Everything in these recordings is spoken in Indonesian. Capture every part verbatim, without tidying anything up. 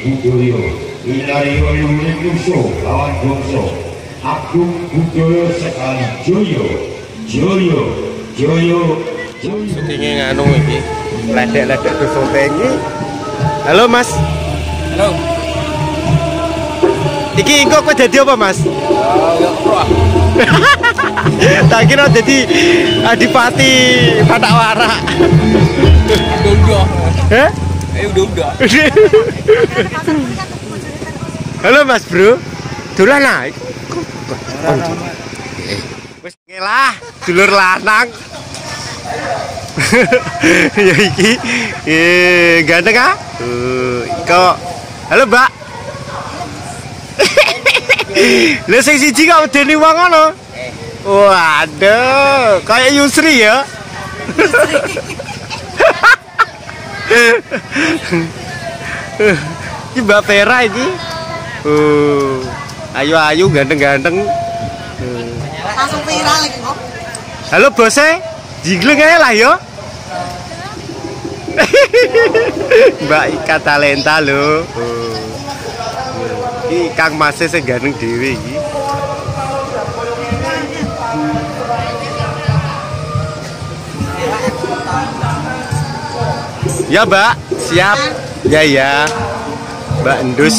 Budoyo Ilario Yulimuso lawan Bongso Agung Budoyo sekali Joyo Joyo Joyo Joyo syutingnya nganu iki ledek-ledek ke syuting iki. Halo Mas. Halo. Iki engko kowe dadi apa Mas? Oh, ya pro. Tak kira dadi adipati Batak Warak. Udah. Heh? Eh udah udah. Halo Mas Bro. Dolan ah. Wis ngelah, dulur lanang. Ya iki. Eh, ganteng ah? Uh, kok. Halo, Mbak. Lah sing siji kok medeni wong ngono. Waduh, kayak Yusri ya. Ini Mbak Vera ini. Uh, ayu-ayu ganteng-ganteng. Uh. Langsung viral lagi kok. Halo bose, jingleng aja lah yo. Mbak Ika talenta lo. Uh. Ini Kang Masnya sing ganteng dhewe iki. Ya Mbak, siap. Ya ya, Mbak Endus.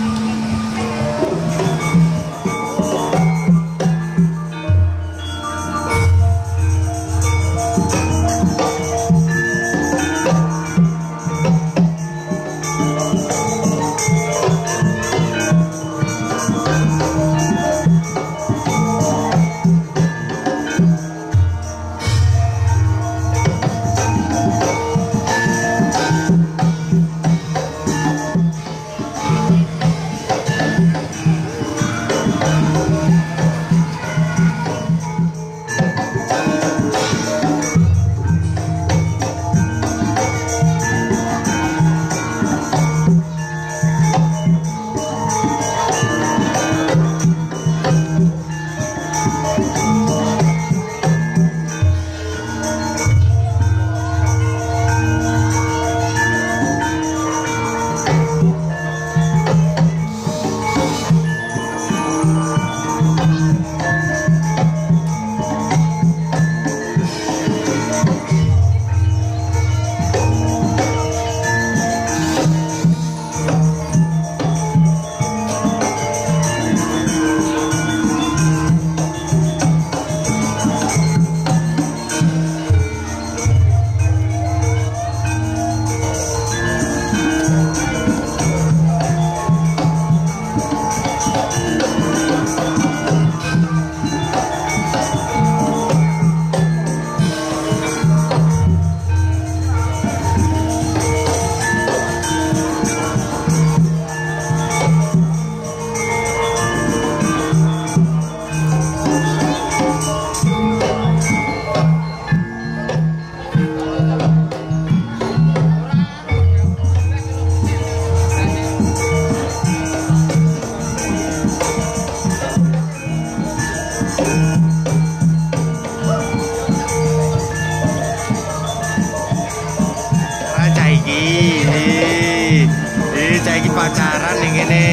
Pacaran yang ini,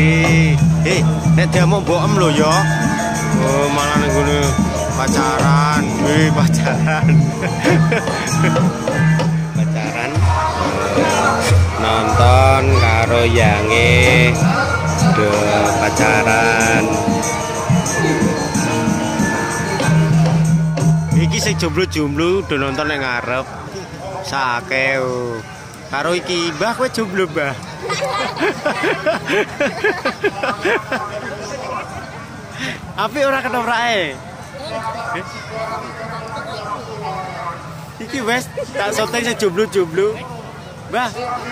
eh, nek dia mau boem lo yo, oh malah nenggunu pacaran, eh pacaran, pacaran, nonton karo yange, de pacaran, iki sing jomblo-jomblo do nonton yang ngarep, sake, karo iki mbah kowe jomblo mbah. Api ora ketoprake. Iki wes tak syuting sing jomblo-jomblo. Mbah.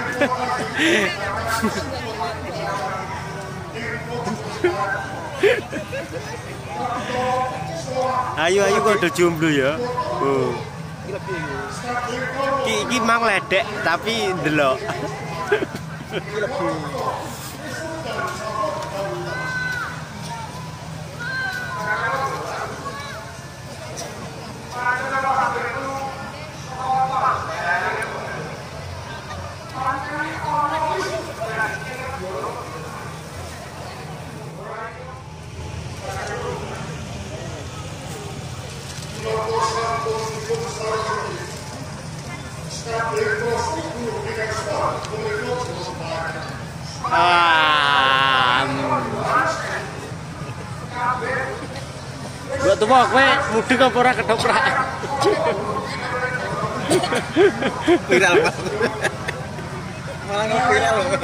Ayo ayo kok do jomblo ya. Oh. Iki iki mang ledek tapi ndelok. Ah. Buat tuh kowe mudeng apa ora ketoprak? Viral banget. Malah nge-viral loh.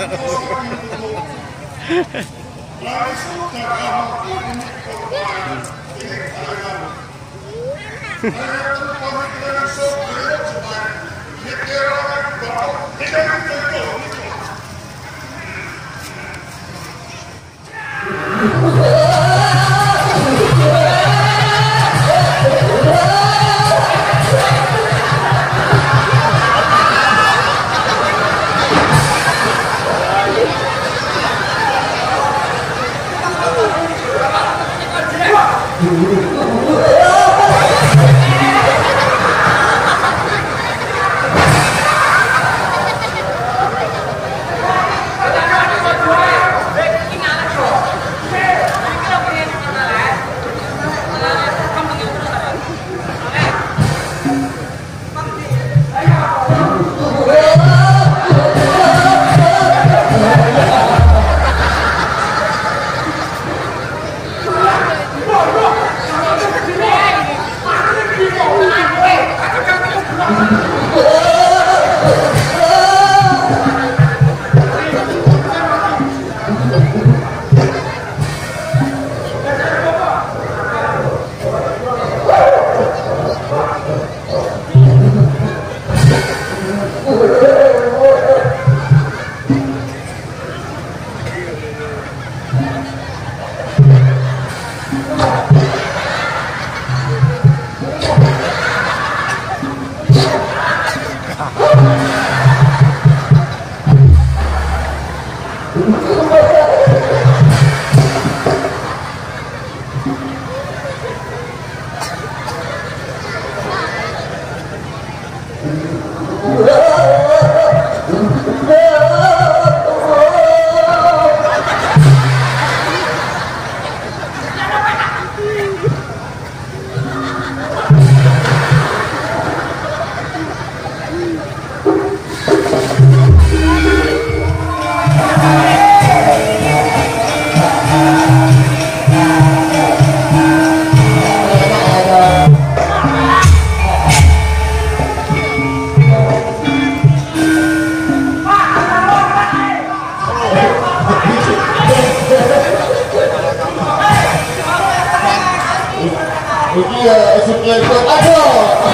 Ini ya sikil itu aduh.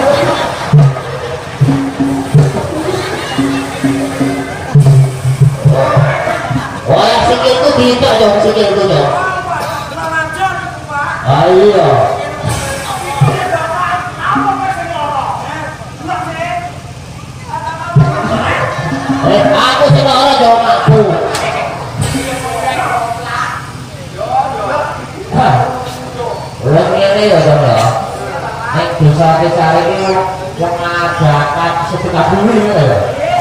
Wah sikil itu diinjak dong, sikil itu dong. Ah iya. Eh aku sih orang jawab aku. Ulang ini ya dong ya. Nek desa-desa ini yang mengadakan sedekah bumi ya.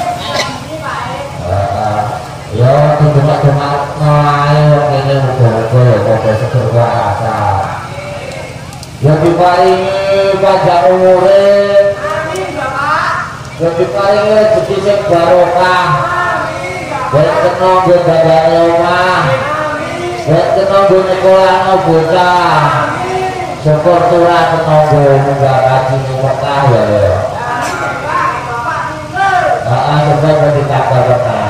Ya tunggu-tunggu ayo ini muga-muga ya padha sedekah rasa. Ya diparingi panjang umure. Amin Bapak. Ya diparingi rezeki sing barokah. Ben kena nggo dadane omah. Ben kena nggo nyekolahno bocah. Syukur Tuhan menunggu munggah kaji Mekah ya ya. Ah, coba beri kata Bapak.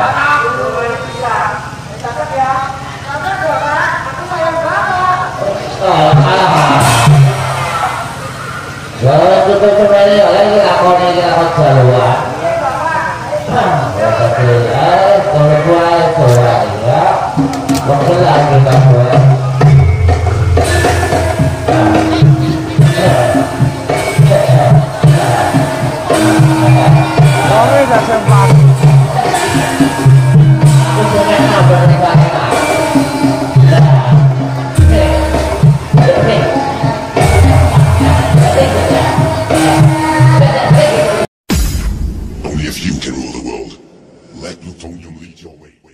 Oh, jangan coba-coba ini, lagi lakon ini lakon jaluan. Tapi eh, kalau buat coba ya, waktu lagi kamu. Only if you can rule the world, let plutonium lead your way.